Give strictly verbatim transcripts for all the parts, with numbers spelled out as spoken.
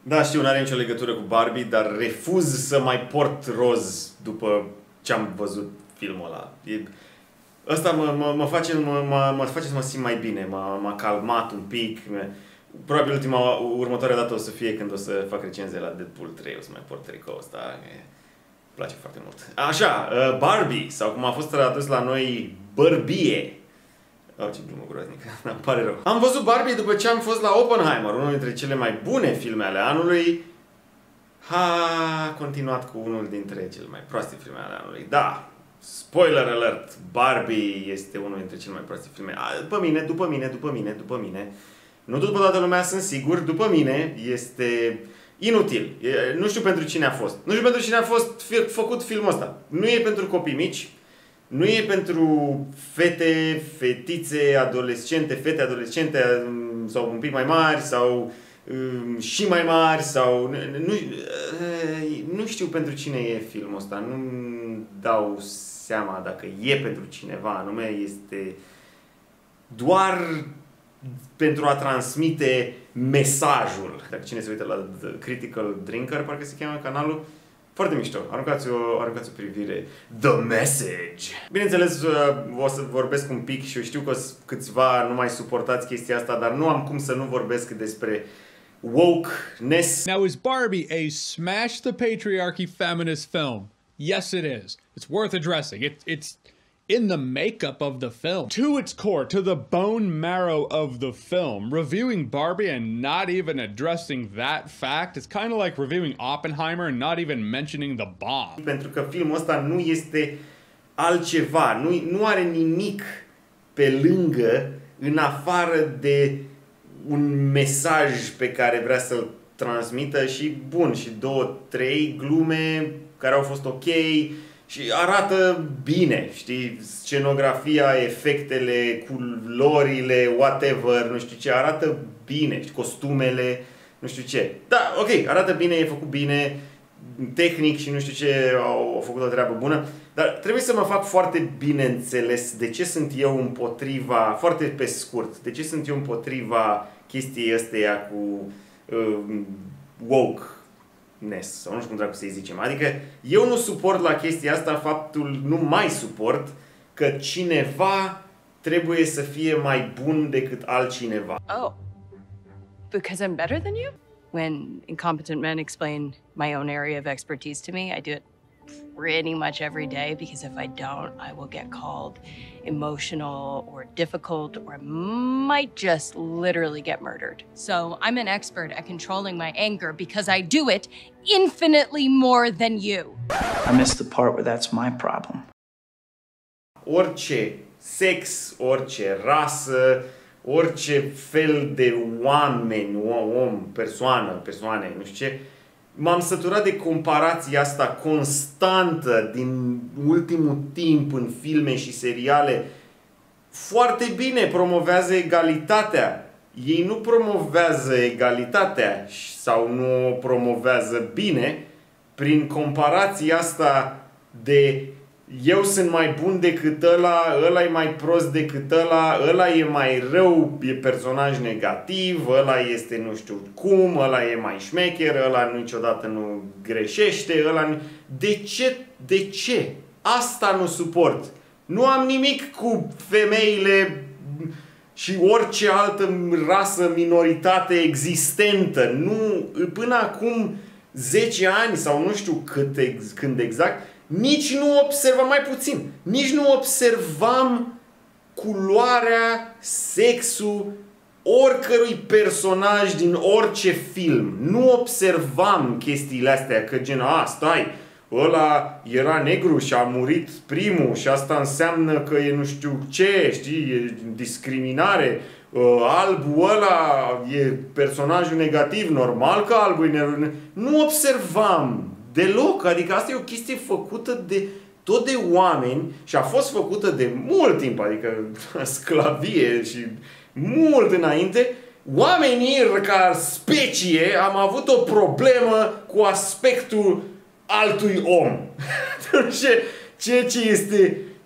Da, știu, n-are nicio legătură cu Barbie, dar refuz să mai port roz după ce am văzut filmul ăla. E... Ăsta mă, mă, mă, face, mă, mă, mă face să mă simt mai bine, m-a calmat un pic. Probabil ultima, următoarea dată o să fie când o să fac recenzie la Deadpool trei, o să mai port tricoul ăsta. Îmi place foarte mult. Așa, Barbie, sau cum a fost tradus la noi, Bărbie. Oh, ce glumă groaznică, îmi pare rău. Am văzut Barbie după ce am fost la Oppenheimer, unul dintre cele mai bune filme ale anului. Ha continuat cu unul dintre cele mai proaste filme ale anului. Da, spoiler alert, Barbie este unul dintre cele mai proaste filme. După mine, după mine, după mine, după mine. Nu după toată lumea, sunt sigur, după mine este inutil. Nu știu pentru cine a fost. Nu știu pentru cine a fost făcut filmul ăsta. Nu e pentru copii mici. Nu e pentru fete, fetițe, adolescente, fete, adolescente sau un pic mai mari sau um, și mai mari sau... Nu, nu știu pentru cine e filmul ăsta. Nu dau seama dacă e pentru cineva anume. Este doar pentru a transmite mesajul. Dacă cine se uită la The Critical Drinker, parcă se cheamă canalul, foarte mișto. Aruncați o, aruncați o privire. The Message. Bineînțeles, o să vorbesc un pic și eu știu că câțiva nu mai suportați chestia asta, dar nu am cum să nu vorbesc despre wokeness. Now, is Barbie a smash the patriarchy feminist film? Yes, it is. It's worth addressing. It, it's in the makeup of the film. To its core, to the bone marrow of the film, reviewing Barbie and not even addressing that fact is kind of like reviewing Oppenheimer and not even mentioning the bomb. Pentru că filmul ăsta nu este altceva, nu, nu are nimic pe lângă, în afară de un mesaj pe care vrea să-l transmită și bun, și două, trei glume care au fost ok. Și arată bine, știi, scenografia, efectele, culorile, whatever, nu știu ce, arată bine, știi, costumele, nu știu ce. Da, ok, arată bine, e făcut bine, tehnic și nu știu ce, au, au făcut o treabă bună, dar trebuie să mă fac foarte bine înțeles de ce sunt eu împotriva, foarte pe scurt, de ce sunt eu împotriva chestiei ăsteia cu uh, woke. Ness, sau nu știu cum dracu să-i zicem. Adică eu nu suport la chestia asta faptul, nu mai suport că cineva trebuie să fie mai bun decât altcineva. Oh, because I'm better than you? When incompetent men explain my own area of expertise to me, I do it pretty much every day, because if I don't, I will get called emotional or difficult, or I might just literally get murdered. So I'm an expert at controlling my anger because I do it infinitely more than you. I missed the part where that's my problem. Orice sex, orice rasă, orice fel de oameni, om, persoană, persoane, nu știu ce, m-am săturat de comparația asta constantă din ultimul timp în filme și seriale. Foarte bine promovează egalitatea. Ei nu promovează egalitatea sau nu o promovează bine prin comparația asta de eu sunt mai bun decât ăla, ăla e mai prost decât ăla, ăla e mai rău, e personaj negativ, ăla este nu știu cum, ăla e mai șmecher, ăla niciodată nu greșește, ăla nu... De ce? De ce? Asta nu suport. Nu am nimic cu femeile și orice altă rasă, minoritate existentă. Nu, până acum zece ani sau nu știu cât, când exact, nici nu observam, mai puțin, nici nu observam culoarea, sexul oricărui personaj din orice film. Nu observam chestiile astea, că gen, a, stai, ăla era negru și a murit primul și asta înseamnă că e nu știu ce, știi, e discriminare. Albul ăla e personajul negativ, normal că albul e negru. Nu observam deloc, adică asta e o chestie făcută de tot de oameni și a fost făcută de mult timp, adică sclavie și mult înainte. Oamenii, ca specie, am avut o problemă cu aspectul altui om. Ceea ce este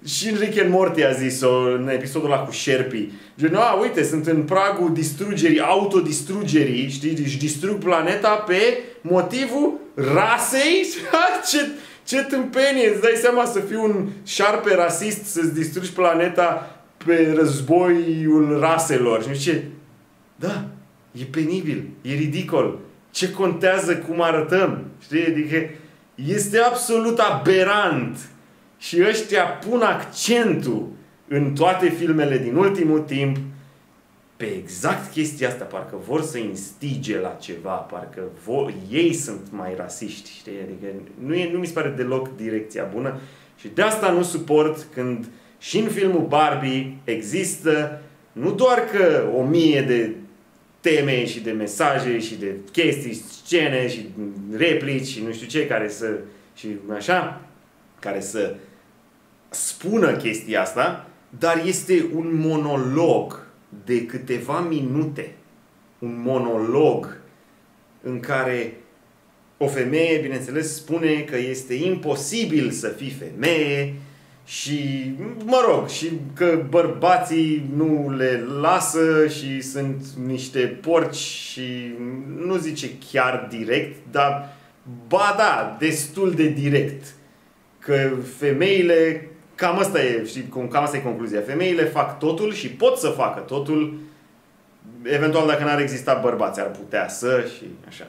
Și în Rick and Morty a zis-o în episodul ăla cu șerpii. Gen, a, uite, sunt în pragul distrugerii, autodistrugerii, știi, își distrug planeta pe motivul rasei. ce, ce tâmpenie, îți dai seama să fii un șarpe rasist, să-ți distrugi planeta pe războiul raselor. Și nu știu ce. Da, e penibil, e ridicol. Ce contează cum arătăm? Știi? Adică este absolut aberant. Și ăștia pun accentul în toate filmele din ultimul timp pe exact chestia asta. Parcă vor să instige la ceva, parcă vor, ei sunt mai rasiști. Știi? Adică nu, e, nu mi se pare deloc direcția bună. Și de asta nu suport când și în filmul Barbie există nu doar că o mie de teme și de mesaje și de chestii, scene și replici și nu știu ce care să, și așa, care să spună chestia asta, dar este un monolog de câteva minute. Un monolog în care o femeie, bineînțeles, spune că este imposibil să fii femeie și, mă rog, și că bărbații nu le lasă și sunt niște porci și nu zice chiar direct, dar ba da, destul de direct. Că femeile, cam asta e, știi, cam asta e concluzia. Femeile fac totul și pot să facă totul. Eventual, dacă n-ar exista bărbați, ar putea să și așa.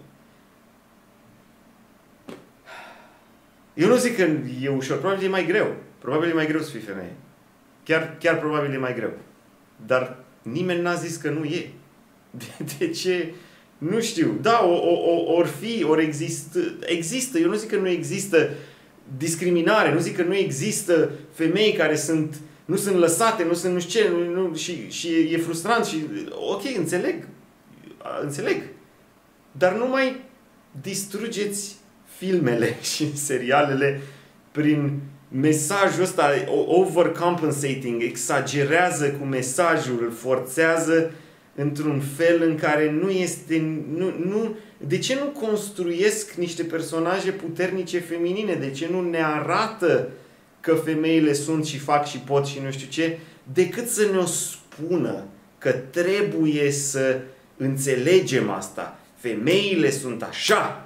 Eu nu zic că e ușor, probabil e mai greu. Probabil e mai greu să fii femeie. Chiar, chiar probabil e mai greu. Dar nimeni n-a zis că nu e. De, de ce? Nu știu. Da, o, o, o, or fi, ori există. Există. Eu nu zic că nu există discriminare. Nu zic că nu există femei care sunt, nu sunt lăsate, nu sunt nu știu ce, nu, nu, și, și e frustrant și ok, înțeleg. Înțeleg. Dar nu mai distrugeți filmele și serialele prin mesajul ăsta overcompensating, exagerează cu mesajul, îl forțează într-un fel în care nu este... Nu, nu, de ce nu construiesc niște personaje puternice feminine? De ce nu ne arată că femeile sunt și fac și pot și nu știu ce? Decât să ne-o spună că trebuie să înțelegem asta. Femeile sunt așa.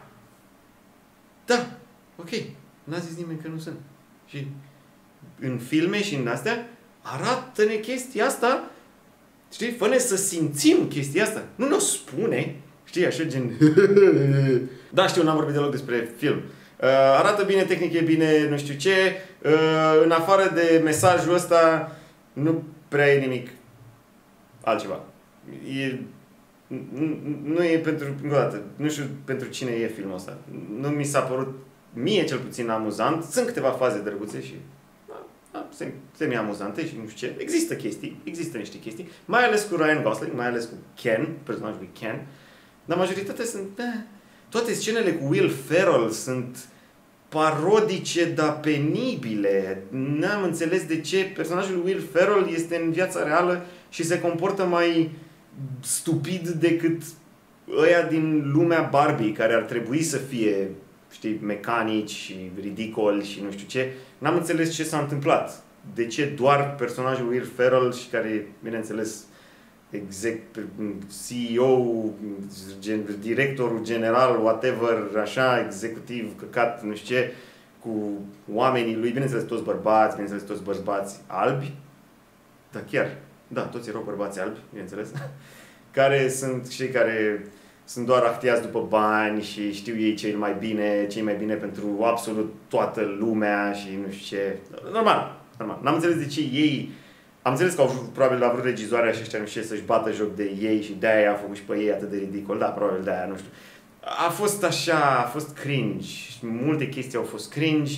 Da, ok. N-a zis nimeni că nu sunt. Și în filme și în astea arată-ne chestia asta. Știi? Fă-ne să simțim chestia asta. Nu ne-o spune. Știi? Așa gen... Da, știu, n-am vorbit deloc despre film. Uh, arată bine, tehnic e bine, nu știu ce. Uh, în afară de mesajul ăsta nu prea e nimic altceva. E... Nu, nu e pentru... Încă o dată, nu știu pentru cine e filmul ăsta. Nu mi s-a părut mie cel puțin amuzant. Sunt câteva faze drăguțe și semi-amuzante și nu știu ce. Există chestii, există niște chestii, mai ales cu Ryan Gosling, mai ales cu Ken, personajul lui Ken, dar majoritatea sunt, da, toate scenele cu Will Ferrell sunt parodice, dar penibile. N-am înțeles de ce personajul Will Ferrell este în viața reală și se comportă mai stupid decât ăia din lumea Barbie, care ar trebui să fie, știi, mecanici și ridicoli și nu știu ce. N-am înțeles ce s-a întâmplat. De ce doar personajul Will Ferrell și care, bineînțeles, exec, C E O, gen, directorul general, whatever, așa, executiv, căcat, nu știu ce, cu oamenii lui, bineînțeles toți bărbați, bineînțeles toți bărbați albi, dar chiar, da, toți erau bărbați albi, bineînțeles, care sunt cei care sunt doar actiați după bani și știu ei cei mai bine, cei mai bine pentru absolut toată lumea și nu știu ce. Normal, normal. N-am înțeles de ce ei... Am înțeles că au vrut, probabil a vrut regizoarea și ăștia, nu știu ce, să-și bată joc de ei și de-aia a făcut și pe ei atât de ridicol. Da, probabil de-aia, nu știu. A fost așa, a fost cringe. Multe chestii au fost cringe.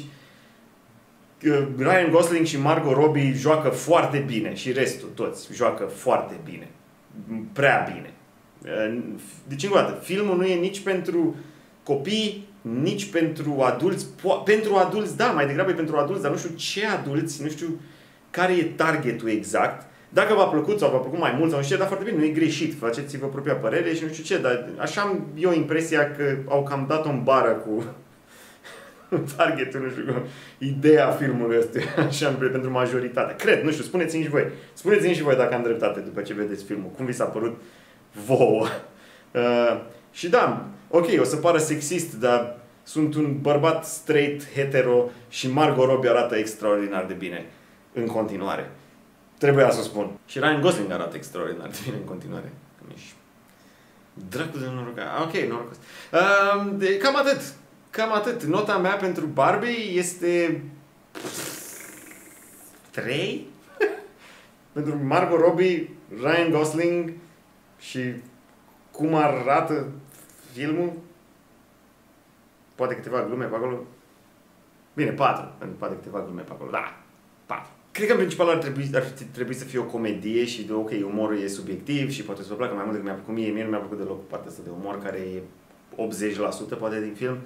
Ryan Gosling și Margot Robbie joacă foarte bine și restul, toți, joacă foarte bine. Prea bine. Deci, încă o dată, filmul nu e nici pentru copii, nici pentru adulți. Po- pentru adulți, da, mai degrabă e pentru adulți, dar nu știu ce adulți, nu știu care e targetul exact. Dacă v-a plăcut sau v-a plăcut mai mult sau nu știu ce, dar foarte bine, nu e greșit, faceți-vă propria părere și nu știu ce, dar așa am eu impresia că au cam dat-o în bară cu, targetul, nu știu cum, ideea filmului ăsta, așa, pentru majoritate. Cred, nu știu, spuneți-mi și voi. Spuneți-mi și voi dacă am dreptate după ce vedeți filmul. Cum vi s-a părut vouă? Uh, și da, ok, o să pară sexist, dar sunt un bărbat straight, hetero și Margot Robbie arată extraordinar de bine în continuare. Trebuia să o spun. Și Ryan Gosling arată extraordinar de bine în continuare. Dracul de noroc. Ok, norocos. Uh, de, cam atât. Cam atât. Nota mea pentru Barbie este trei. Pentru Margot Robbie, Ryan Gosling și cum arată filmul. Poate câteva glume pe acolo. Bine, patru. Poate câteva glume pe acolo. Da, patru. Cred că în principal ar trebui, ar trebui să fie o comedie și de ok, umorul e subiectiv și poate să vă placă mai mult decât mi-a plăcut mie. Mie nu mi-a plăcut deloc partea asta de umor care e optzeci la sută poate din film.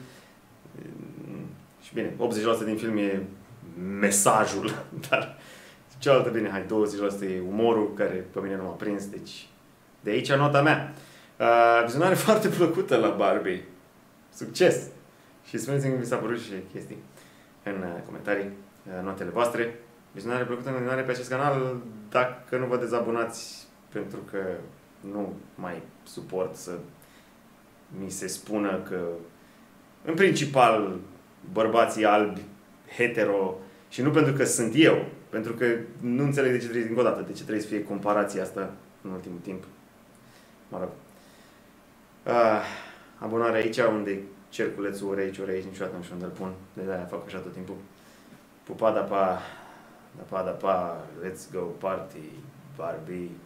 Și bine, optzeci la sută din film e mesajul, dar cealaltă, bine, hai, douăzeci la sută e umorul care pe mine nu m-a prins, deci de aici nota mea. Uh, vizionare foarte plăcută la Barbie. Succes! Și spuneți-mi cum vi s-a părut și chestii în uh, comentarii, uh, notele voastre. Vizionare plăcută în continuare pe acest canal, dacă nu vă dezabonați, pentru că nu mai suport să mi se spună că, în principal, bărbații albi, hetero, și nu pentru că sunt eu, pentru că nu înțeleg de ce trebuie, încă o dată, de ce trebuie să fie comparația asta în ultimul timp. Mă rog. Uh, abonare aici, unde cerculețul ori aici, ori aici, niciodată nu știu unde îl pun, de-aia fac așa tot timpul. Pupa, da, pa, da, pa, da, pa, let's go party, Barbie.